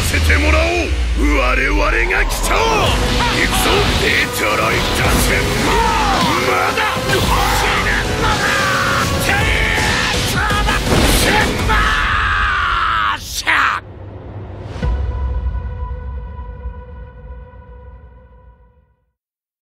せてもらおう。我々が来た。行くぞデトロイト戦。まだ